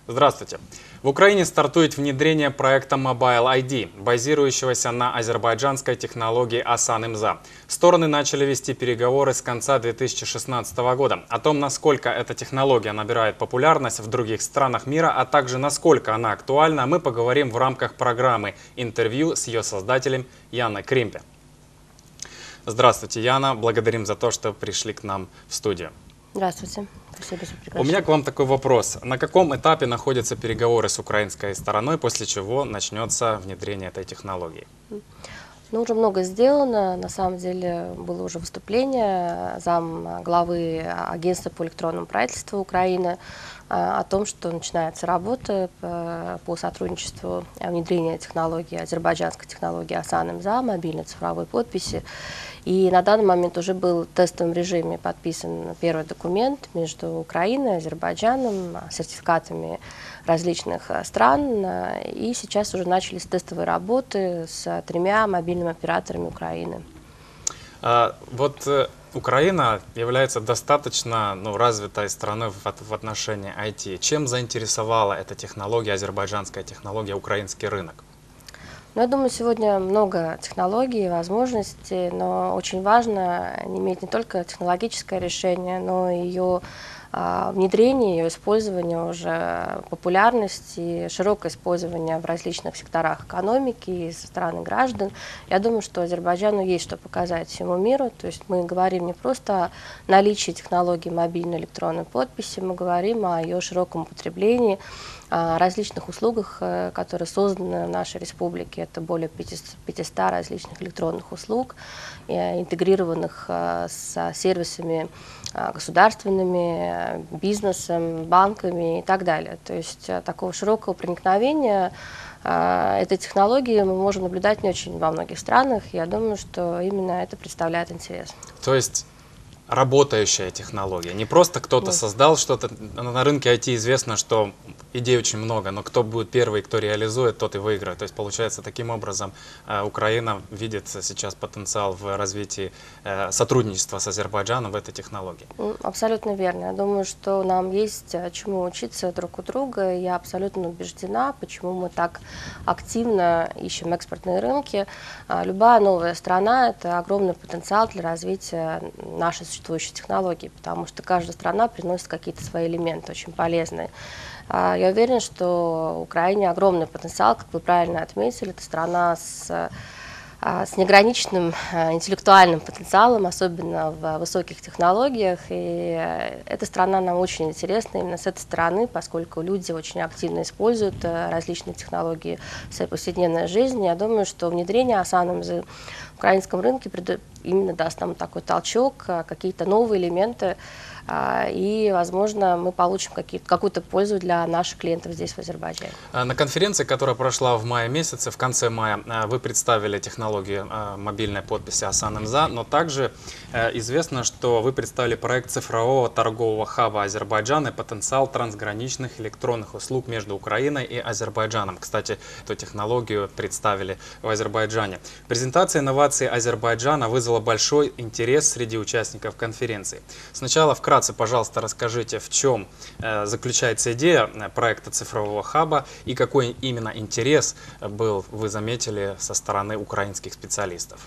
Здравствуйте. В Украине стартует внедрение проекта Mobile ID, базирующегося на азербайджанской технологии Асан-Имза. Стороны начали вести переговоры с конца 2016 года. О том, насколько эта технология набирает популярность в других странах мира, а также насколько она актуальна, мы поговорим в рамках программы «Интервью» с ее создателем Яной Кримпе. Здравствуйте, Яна. Благодарим за то, что пришли к нам в студию. Здравствуйте. Спасибо за приглашение. У меня к вам такой вопрос. На каком этапе находятся переговоры с украинской стороной, после чего начнется внедрение этой технологии? Ну, уже много сделано. На самом деле было уже выступление зам главы агентства по электронному правительству Украины о том, что начинается работа по сотрудничеству внедрения технологии, азербайджанской технологии Асан-Имза, мобильной цифровой подписи. И на данный момент уже был в тестовом режиме подписан первый документ между Украиной и Азербайджаном, сертификатами различных стран. И сейчас уже начались тестовые работы с 3 мобильными операторами Украины. Украина является достаточно развитой страной в отношении IT. Чем заинтересовала эта технология, азербайджанская технология, украинский рынок? Я думаю, сегодня много технологий, возможностей, но очень важно иметь не только технологическое решение, но и ее внедрение, ее использование, уже популярность и широкое использование в различных секторах экономики и со стороны граждан. Я думаю, что Азербайджану есть что показать всему миру. То есть мы говорим не просто о наличии технологии мобильной электронной подписи, мы говорим о ее широком употреблении, о различных услугах, которые созданы в нашей республике. Это более 500 различных электронных услуг, интегрированных с сервисами государственными, бизнесом, банками и так далее. То есть такого широкого проникновения этой технологии мы можем наблюдать не очень во многих странах. Я думаю, что именно это представляет интерес. То есть работающая технология. Не просто кто-то создал что-то. На рынке IT известно, что идей очень много, но кто будет первый, кто реализует, тот и выиграет. То есть получается, таким образом Украина видит сейчас потенциал в развитии сотрудничества с Азербайджаном в этой технологии. Абсолютно верно. Я думаю, что нам есть чему учиться друг у друга. Я абсолютно убеждена, почему мы так активно ищем экспортные рынки. Любая новая страна – это огромный потенциал для развития нашей существующей технологии, потому что каждая страна приносит какие-то свои элементы очень полезные. Я уверена, что в Украине огромный потенциал, как вы правильно отметили, это страна с неограниченным интеллектуальным потенциалом, особенно в высоких технологиях. И эта страна нам очень интересна именно с этой стороны, поскольку люди очень активно используют различные технологии в своей повседневной жизни. Я думаю, что внедрение Асан-Имзы в украинском рынке именно даст нам такой толчок, какие-то новые элементы, и, возможно, мы получим какую-то пользу для наших клиентов здесь, в Азербайджане. На конференции, которая прошла в мае месяце, в конце мая, вы представили технологию мобильной подписи Асан-Имза, но также известно, что вы представили проект цифрового торгового хаба Азербайджана и потенциал трансграничных электронных услуг между Украиной и Азербайджаном. Кстати, эту технологию представили в Азербайджане. Презентация инноваций Азербайджана вызвала большой интерес среди участников конференции. Сначала вкратце, пожалуйста, расскажите, в чем заключается идея проекта цифрового хаба и какой именно интерес вы заметили со стороны украинских специалистов?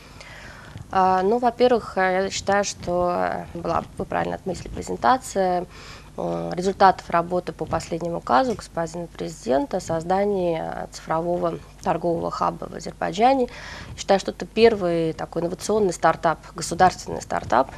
Ну, во-первых, я считаю, что вы правильно отметили, презентация результатов работы по последнему указу господина президента о создании цифрового торгового хаба в Азербайджане. Считаю, что это первый такой инновационный стартап, государственный стартап.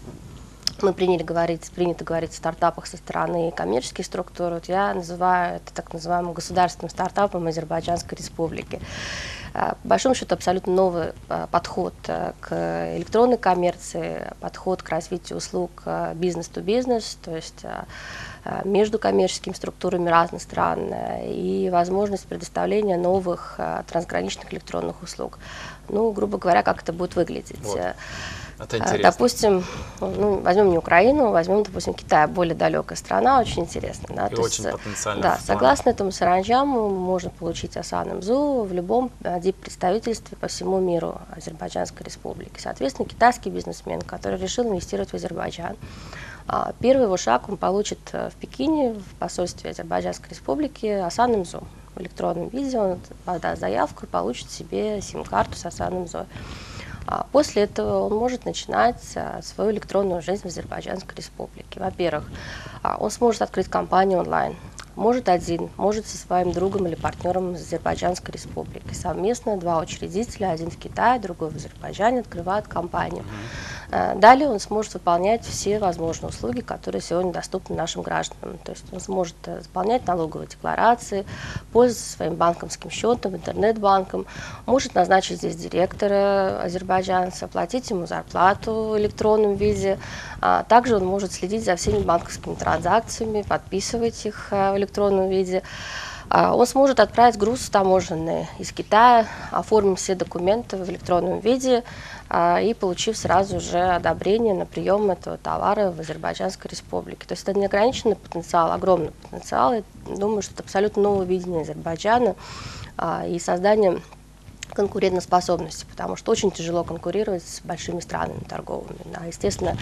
Мы принято говорить о стартапах со стороны коммерческих структур. Вот я называю это так называемым государственным стартапом Азербайджанской республики. По большому счету абсолютно новый подход к электронной коммерции, подход к развитию услуг бизнес-то-бизнес, то есть между коммерческими структурами разных стран и возможность предоставления новых трансграничных электронных услуг. Ну, грубо говоря, как это будет выглядеть. Вот. Это интересно. Допустим, возьмем не Украину, возьмем, допустим, Китай, более далекая страна, очень интересно. Да? И очень потенциально. Да, согласно этому саранджаму можно получить Асан-Имзу в любом представительстве по всему миру Азербайджанской республики. Соответственно, китайский бизнесмен, который решил инвестировать в Азербайджан, Первый его шаг он получит в Пекине, в посольстве Азербайджанской Республики Асан МЗО. В электронном виде он подаст заявку и получит себе сим-карту с Асан МЗО. После этого он может начинать свою электронную жизнь в Азербайджанской Республике. Во-первых, он сможет открыть компанию онлайн. Может один, может со своим другом или партнером из Азербайджанской Республики. Совместно два учредителя, один в Китае, другой в Азербайджане, открывают компанию. Далее он сможет выполнять все возможные услуги, которые сегодня доступны нашим гражданам. То есть он сможет заполнять налоговые декларации, пользоваться своим банковским счетом, интернет-банком, может назначить здесь директора азербайджанца, платить ему зарплату в электронном виде. Также он может следить за всеми банковскими транзакциями, подписывать их в электронном виде. Он сможет отправить груз таможенный из Китая, оформить все документы в электронном виде и получив сразу же одобрение на прием этого товара в Азербайджанской Республике. То есть это неограниченный потенциал, огромный потенциал. Я думаю, что это абсолютно новое видение Азербайджана и создание конкурентоспособности, потому что очень тяжело конкурировать с большими странами торговыми. Естественно,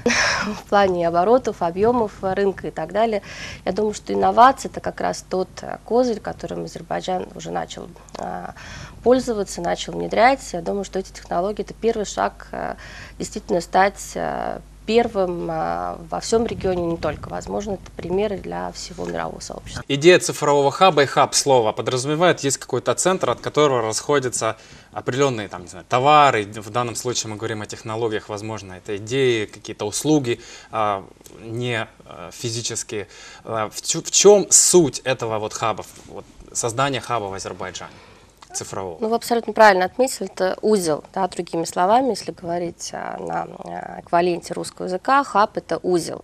в плане оборотов, объемов рынка и так далее. Я думаю, что инновации – это как раз тот козырь, которым Азербайджан уже начал пользоваться, начал внедрять. Я думаю, что эти технологии – это первый шаг действительно стать первым во всем регионе, не только. Возможно, это примеры для всего мирового сообщества. Идея цифрового хаба и хаб слова подразумевает, есть какой-то центр, от которого расходятся определенные там, не знаю, товары. В данном случае мы говорим о технологиях, возможно, это идеи, какие-то услуги, не физические. В чем суть этого вот хаба, вот, создания хаба в Азербайджане? Цифрового. Ну, вы абсолютно правильно отметили, это узел, да, другими словами, если говорить на эквиваленте русского языка, хаб – это узел.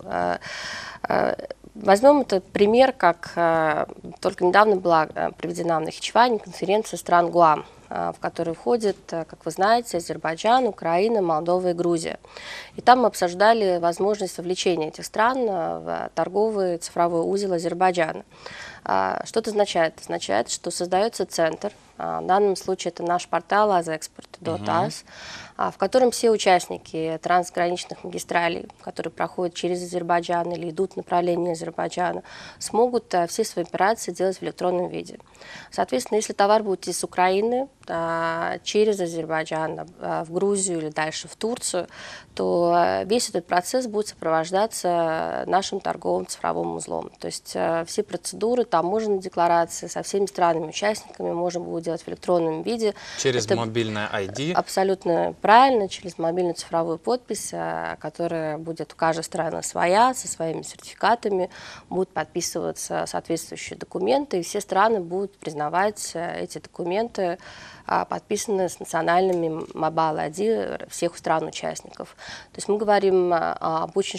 Возьмем этот пример, как только недавно была проведена в Нахичеване конференция стран ГУАМ, в которой входят, как вы знаете, Азербайджан, Украина, Молдова и Грузия. И там мы обсуждали возможность вовлечения этих стран в торговый цифровой узел Азербайджана. Что это означает? Это означает, что создается центр, в данном случае это наш портал azexport.az, в котором все участники трансграничных магистралей, которые проходят через Азербайджан или идут в направлении Азербайджана, смогут все свои операции делать в электронном виде. Соответственно, если товар будет из Украины, через Азербайджан в Грузию или дальше в Турцию, то весь этот процесс будет сопровождаться нашим торговым цифровым узлом. То есть все процедуры, таможенные декларации со всеми странами-участниками можно будет делать в электронном виде. Через мобильное ID? Абсолютно правильно, через мобильную цифровую подпись, которая будет у каждой страны своя, со своими сертификатами, будут подписываться соответствующие документы, и все страны будут признавать эти документы, подписанные с национальными Mobile ID всех стран-участников. То есть мы говорим об очень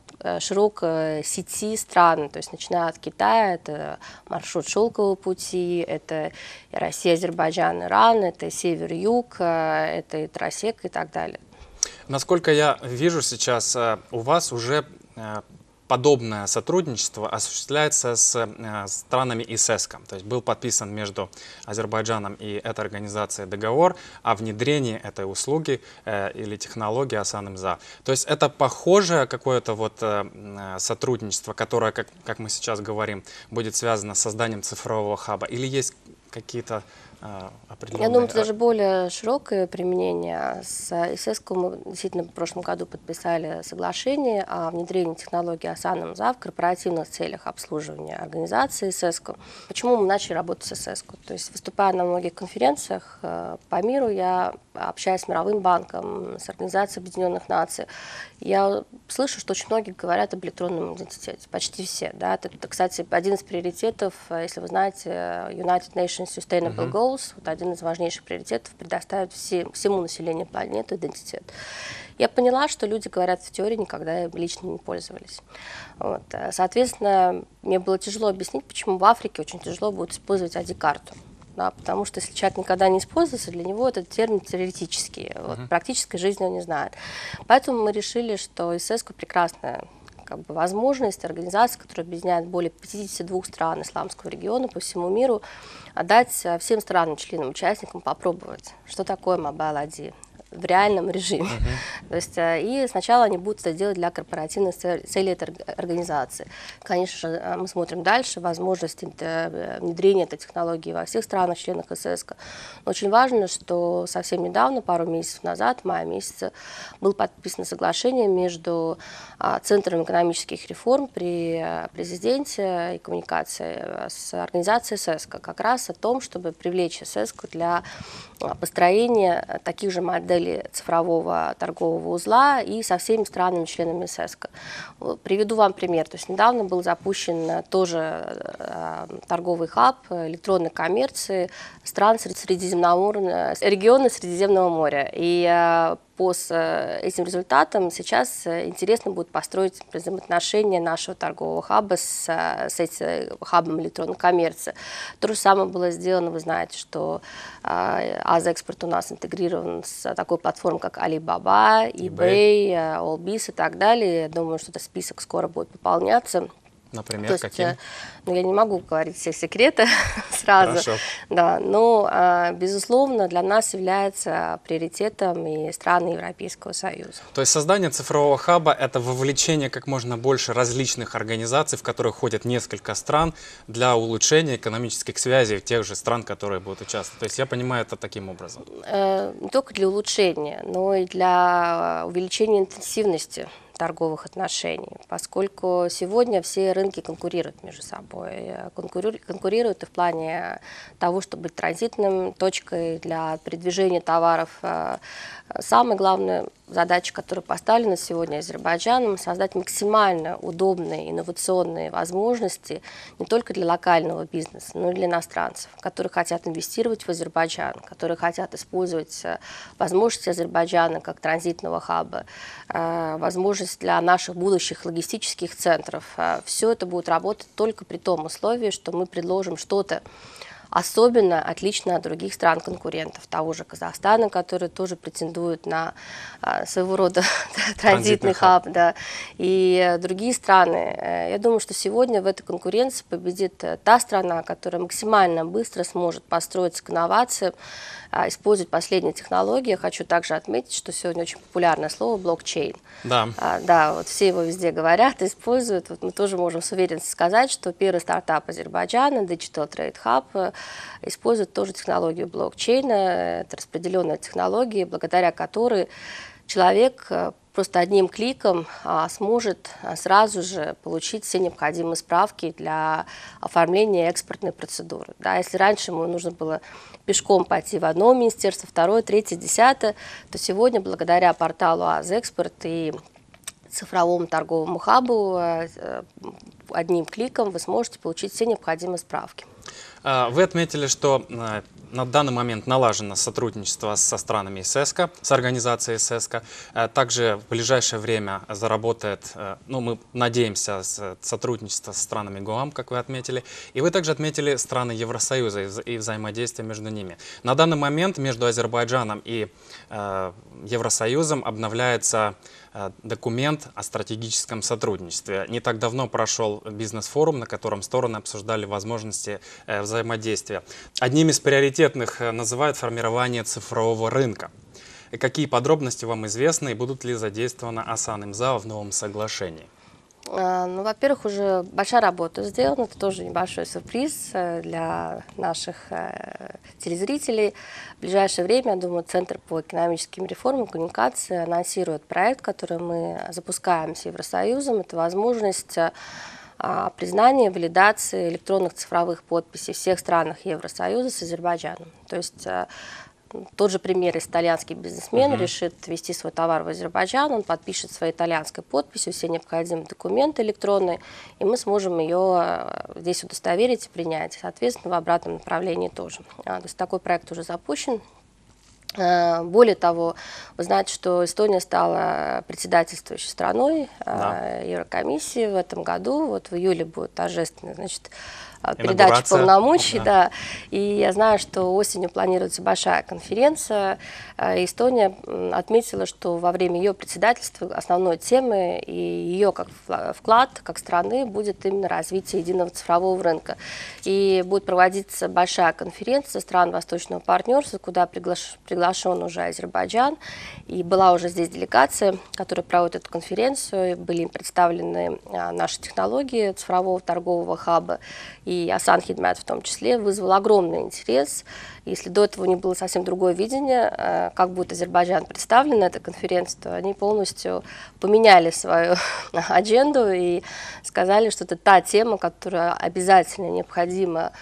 широкой сети стран, то есть начиная от Китая, это маршрут шелкового пути, это Россия, Азербайджан, Иран, это север-юг, это и Тросек и так далее. Насколько я вижу сейчас, у вас уже подобное сотрудничество осуществляется с странами ИСЭСКО. То есть был подписан между Азербайджаном и этой организацией договор о внедрении этой услуги или технологии Асан МЗО. То есть это похожее какое-то вот сотрудничество, которое, как мы сейчас говорим, будет связано с созданием цифрового хаба, или есть какие-то определенные... Я думаю, это даже более широкое применение. С ИСЭСКО мы действительно в прошлом году подписали соглашение о внедрении технологии Асан МЗО в корпоративных целях обслуживания организации ИСЭСКО. Почему мы начали работать с ИСЭСКО? То есть, выступая на многих конференциях по миру, я общаюсь с Мировым банком, с Организацией Объединенных Наций, я слышу, что очень многие говорят об электронном идентитете, почти все. Да? Это, кстати, один из приоритетов, если вы знаете, United Nations Sustainable Goals, вот один из важнейших приоритетов, предоставить всему населению планеты идентитет. Я поняла, что люди говорят в теории, никогда лично не пользовались. Вот. Соответственно, мне было тяжело объяснить, почему в Африке очень тяжело будет использовать ID-карту. Да, потому что если человек никогда не используется, для него этот термин теоретический, вот, практической жизни он не знает. Поэтому мы решили, что ИСЭСКО прекрасная возможность, организация, которая объединяет более 52 стран исламского региона по всему миру, дать всем странам, членам, участникам попробовать, что такое Mobile ID. в реальном режиме. То есть, и сначала они будут это делать для корпоративных целей этой организации. Конечно же, мы смотрим дальше, возможность внедрения этой технологии во всех странах, членах ССК. Но очень важно, что совсем недавно, пару месяцев назад, в мае месяце, было подписано соглашение между Центром экономических реформ при президенте и коммуникации с организацией СЭСКО как раз о том, чтобы привлечь СЭСКО для построения таких же моделей цифрового торгового узла и со всеми странами-членами СЭСКО. Приведу вам пример. То есть недавно был запущен тоже торговый хаб электронной коммерции стран региона Средиземного моря. И по этим результатам сейчас интересно будет построить взаимоотношения нашего торгового хаба с этим хабом электронной коммерции. То же самое было сделано, вы знаете, что Азэкспорт у нас интегрирован с такой платформой, как Alibaba, eBay, Allbiz и так далее. Я думаю, что этот список скоро будет пополняться. Например, каким? Ну, я не могу говорить все секреты сразу. Хорошо. Да, но, безусловно, для нас является приоритетом и страны Европейского Союза. То есть создание цифрового хаба – это вовлечение как можно больше различных организаций, в которые входят несколько стран, для улучшения экономических связей тех же стран, которые будут участвовать. То есть я понимаю это таким образом. Не только для улучшения, но и для увеличения интенсивности торговых отношений, поскольку сегодня все рынки конкурируют между собой. Конкурируют и в плане того, чтобы быть транзитным точкой для передвижения товаров. Самая главная задача, которая поставлена сегодня Азербайджаном, создать максимально удобные инновационные возможности не только для локального бизнеса, но и для иностранцев, которые хотят инвестировать в Азербайджан, которые хотят использовать возможности Азербайджана как транзитного хаба, возможность для наших будущих логистических центров. Все это будет работать только при том условии, что мы предложим что-то особенно отлично от других стран-конкурентов, того же Казахстана, который тоже претендует на своего рода транзитный хаб. Да. И другие страны. Я думаю, что сегодня в этой конкуренции победит та страна, которая максимально быстро сможет построиться к инновациям, использовать последние технологии. Я хочу также отметить, что сегодня очень популярное слово блокчейн. Да. Да, вот все его везде говорят, используют. Вот мы тоже можем с уверенностью сказать, что первый стартап Азербайджана, Digital Trade Hub, использует тоже технологию блокчейна. Это распределенная технология, благодаря которой человек просто одним кликом сможет сразу же получить все необходимые справки для оформления экспортной процедуры. Да, если раньше ему нужно было пешком пойти в одно министерство, второе, третье, десятое, то сегодня благодаря порталу Азэкспорт и цифровому торговому хабу одним кликом вы сможете получить все необходимые справки. Вы отметили, что на данный момент налажено сотрудничество со странами СЭСКО, с организацией СЭСКО. Также в ближайшее время заработает, ну, мы надеемся, сотрудничество с странами ГОАМ, как вы отметили. И вы также отметили страны Евросоюза и взаимодействие между ними. На данный момент между Азербайджаном и Евросоюзом обновляется документ о стратегическом сотрудничестве. Не так давно прошел бизнес-форум, на котором стороны обсуждали возможности взаимодействия. Одним из приоритетных называют формирование цифрового рынка. Какие подробности вам известны и будут ли задействованы Асан Имза в новом соглашении? Ну, во-первых, уже большая работа сделана, это тоже небольшой сюрприз для наших телезрителей. В ближайшее время, я думаю, Центр по экономическим реформам и коммуникации анонсирует проект, который мы запускаем с Евросоюзом. Это возможность признания, валидации электронных цифровых подписей в всех странах Евросоюза с Азербайджаном. То есть тот же пример, если итальянский бизнесмен решит ввести свой товар в Азербайджан, он подпишет своей итальянской подписью все необходимые документы электронные, и мы сможем ее здесь удостоверить и принять, соответственно, в обратном направлении тоже. То есть такой проект уже запущен. Более того, вы знаете, что Эстония стала председательствующей страной Еврокомиссии в этом году. Вот в июле будет торжественное, значит, передачу полномочий, да. да. И я знаю, что осенью планируется большая конференция. Эстония отметила, что во время ее председательства основной темой и ее как вклад, как страны, будет именно развитие единого цифрового рынка. И будет проводиться большая конференция стран Восточного партнерства, куда приглашен уже Азербайджан. И была уже здесь делегация, которая проводит эту конференцию. Были им представлены наши технологии цифрового торгового хаба. И Асан Хидмет в том числе вызвал огромный интерес. Если до этого у них было совсем другое видение, как будет Азербайджан представлен на этой конференции, то они полностью поменяли свою адженду и сказали, что это та тема, которая обязательно необходимо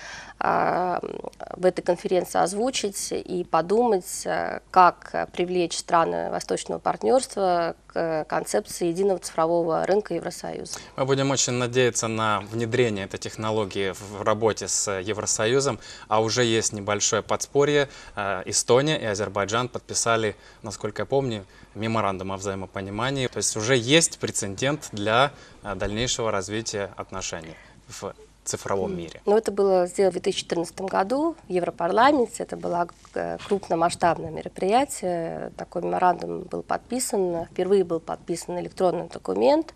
в этой конференции озвучить и подумать, как привлечь страны Восточного партнерства к концепции единого цифрового рынка Евросоюза. Мы будем очень надеяться на внедрение этой технологии в работе с Евросоюзом, а уже есть небольшое подспорье. Эстония и Азербайджан подписали, насколько я помню, меморандум о взаимопонимании. То есть уже есть прецедент для дальнейшего развития отношений в цифровом мире. Ну, это было сделано в 2014 году в Европарламенте. Это было крупномасштабное мероприятие. Такой меморандум был подписан. Впервые был подписан электронный документ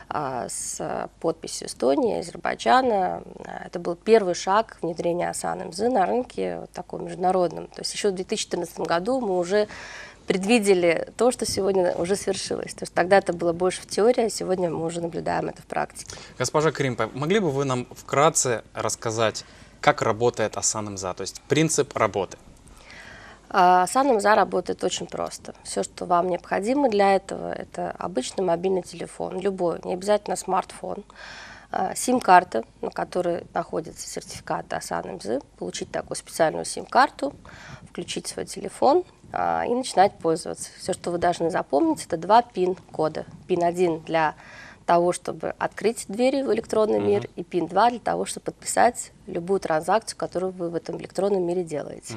с подписью Эстонии и Азербайджана. Это был первый шаг внедрения АСАН МЗ на рынке вот таком международном. То есть еще в 2014 году мы уже предвидели то, что сегодня уже свершилось. То есть тогда это было больше в теории, а сегодня мы уже наблюдаем это в практике. Госпожа Кримпа, могли бы вы нам вкратце рассказать, как работает АСАН МЗА, то есть принцип работы? АСАН МЗА работает очень просто. Все, что вам необходимо для этого, это обычный мобильный телефон, любой, не обязательно смартфон, сим-карта, на которой находится сертификат АСАН МЗ, получить такую специальную сим-карту, включить свой телефон и начинать пользоваться. Все, что вы должны запомнить, это два пин-кода. Пин-1 для того, чтобы открыть двери в электронный мир, и пин-2 для того, чтобы подписать любую транзакцию, которую вы в этом электронном мире делаете.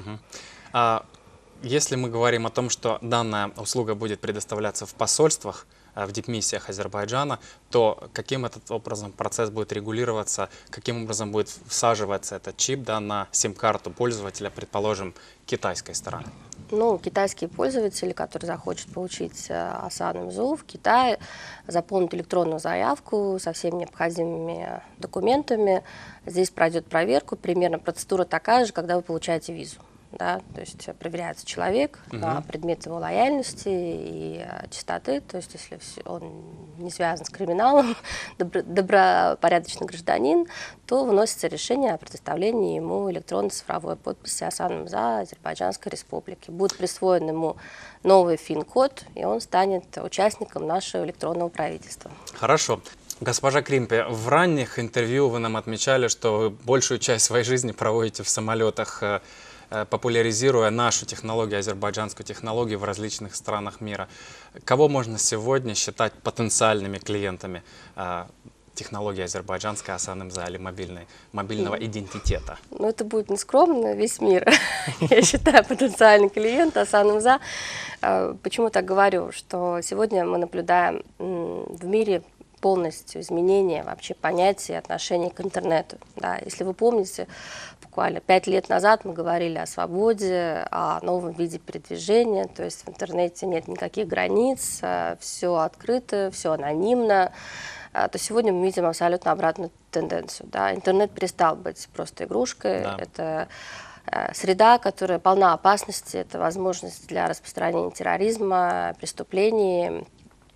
Если мы говорим о том, что данная услуга будет предоставляться в посольствах, в дипмиссиях Азербайджана, то каким этот образом процесс будет регулироваться, каким образом будет всаживаться этот чип, да, на сим-карту пользователя, предположим, китайской стороны? Ну, китайские пользователи, которые захотят получить АСАН МЗУ в Китае, заполнят электронную заявку со всеми необходимыми документами. Здесь пройдет проверку. Примерно процедура такая же, когда вы получаете визу. Да, то есть проверяется человек на предмет его лояльности и чистоты, то есть если он не связан с криминалом, добропорядочный гражданин, то выносится решение о предоставлении ему электронной цифровой подписи АСАН МЗА Азербайджанской Республики. Будет присвоен ему новый ФИН-код, и он станет участником нашего электронного правительства. Хорошо. Госпожа Кримпе, в ранних интервью вы нам отмечали, что вы большую часть своей жизни проводите в самолетах, популяризируя нашу технологию, азербайджанскую технологию в различных странах мира. Кого можно сегодня считать потенциальными клиентами технологии азербайджанской АСАН МЗА или мобильного идентитета? Ну, это будет нескромно, весь мир, я считаю, потенциальный клиент АСАН МЗА. Почему так говорю? Что сегодня мы наблюдаем в мире полностью изменение вообще понятия и отношений к интернету. Да, если вы помните, буквально 5 лет назад мы говорили о свободе, о новом виде передвижения, то есть в интернете нет никаких границ, все открыто, все анонимно. То сегодня мы видим абсолютно обратную тенденцию. Да. Интернет перестал быть просто игрушкой, да. Это среда, которая полна опасности, это возможность для распространения терроризма, преступлений,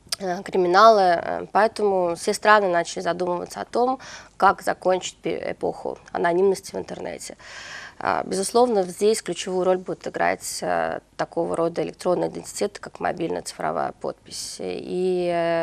криминалы, поэтому все страны начали задумываться о том, как закончить эпоху анонимности в интернете. Безусловно, здесь ключевую роль будет играть такого рода электронный идентитет, как мобильная цифровая подпись. И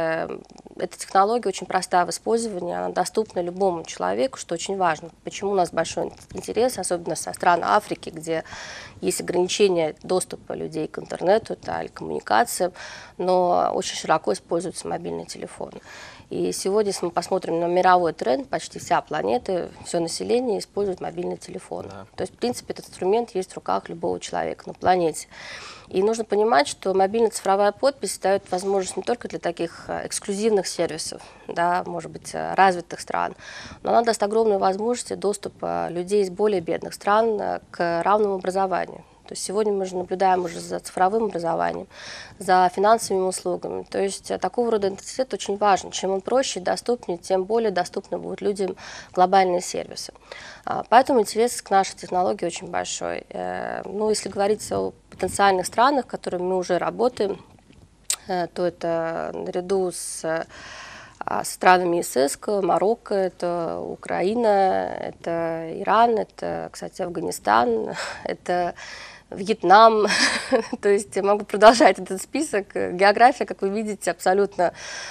эта технология очень простая в использовании, она доступна любому человеку, что очень важно. Почему у нас большой интерес, особенно со стран Африки, где есть ограничения доступа людей к интернету, да, или коммуникациям, но очень широко используются мобильные телефоны. И сегодня, если мы посмотрим на мировой тренд, почти вся планета, все население использует мобильный телефон. Да. То есть, в принципе, этот инструмент есть в руках любого человека на планете. И нужно понимать, что мобильная цифровая подпись дает возможность не только для таких эксклюзивных сервисов, да, может быть, развитых стран, но она даст огромные возможности доступа людей из более бедных стран к равному образованию. То есть сегодня мы же наблюдаем уже за цифровым образованием, за финансовыми услугами. То есть такого рода идентитет очень важен. Чем он проще и доступнее, тем более доступны будут людям глобальные сервисы. Поэтому интерес к нашей технологии очень большой. Ну, если говорить о потенциальных странах, с которыми мы уже работаем, то это наряду с странами ИСС, Марокко, это Украина, это Иран, это, кстати, Афганистан, это Вьетнам, то есть я могу продолжать этот список. География, как вы видите, абсолютно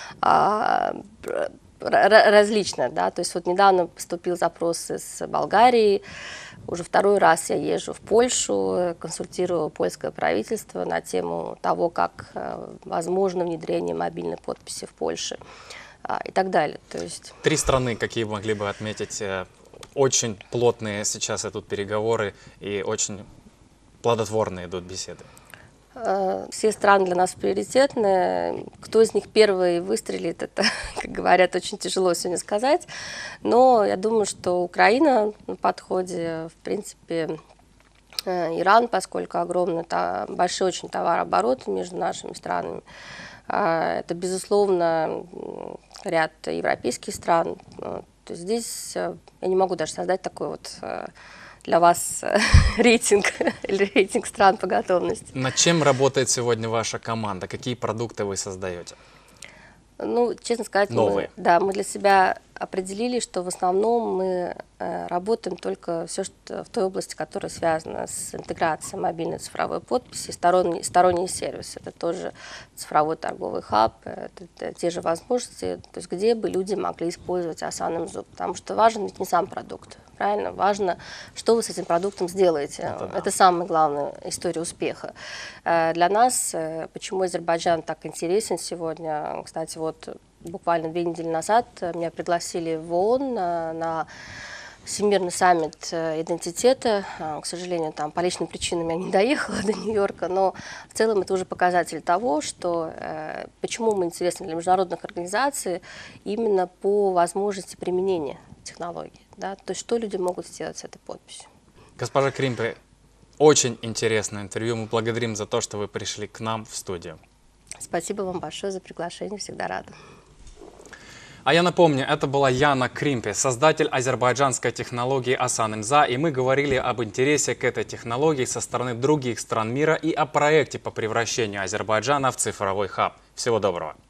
различная, да, то есть вот недавно поступил запрос из Болгарии, уже второй раз я езжу в Польшу, консультирую польское правительство на тему того, как возможно внедрение мобильной подписи в Польше и так далее. То есть... 3 страны, какие могли бы отметить, очень плотные сейчас идут переговоры и очень плодотворные идут беседы. Все страны для нас приоритетны. Кто из них первый выстрелит, это, как говорят, очень тяжело сегодня сказать. Но я думаю, что Украина на подходе, в принципе, Иран, поскольку огромный, большой очень товарооборот между нашими странами. Это, безусловно, ряд европейских стран. То есть здесь я не могу даже создать такой вот для вас рейтинг или рейтинг стран по готовности. Над чем работает сегодня ваша команда? Какие продукты вы создаете? Ну, честно сказать, мы для себя определили, что в основном мы работаем только все, что в той области, которая связана с интеграцией мобильной цифровой подписи, сторонние сервисы. Это тоже цифровой торговый хаб, это те же возможности, то есть где бы люди могли использовать Asan.mzu, потому что важен ведь не сам продукт, правильно? Важно, что вы с этим продуктом сделаете. Это самая главная история успеха. Для нас, почему Азербайджан так интересен сегодня, кстати, вот буквально 2 недели назад меня пригласили в ООН на Всемирный саммит идентитета. К сожалению, там по личным причинам я не доехала до Нью-Йорка, но в целом это уже показатель того, что почему мы интересны для международных организаций именно по возможности применения технологий. Да? То есть что люди могут сделать с этой подписью. Госпожа Кримпе, очень интересное интервью. Мы благодарим за то, что вы пришли к нам в студию. Спасибо вам большое за приглашение, всегда рада. А я напомню, это была Яна Кримпе, создатель азербайджанской технологии Asan.mzu, и мы говорили об интересе к этой технологии со стороны других стран мира и о проекте по превращению Азербайджана в цифровой хаб. Всего доброго!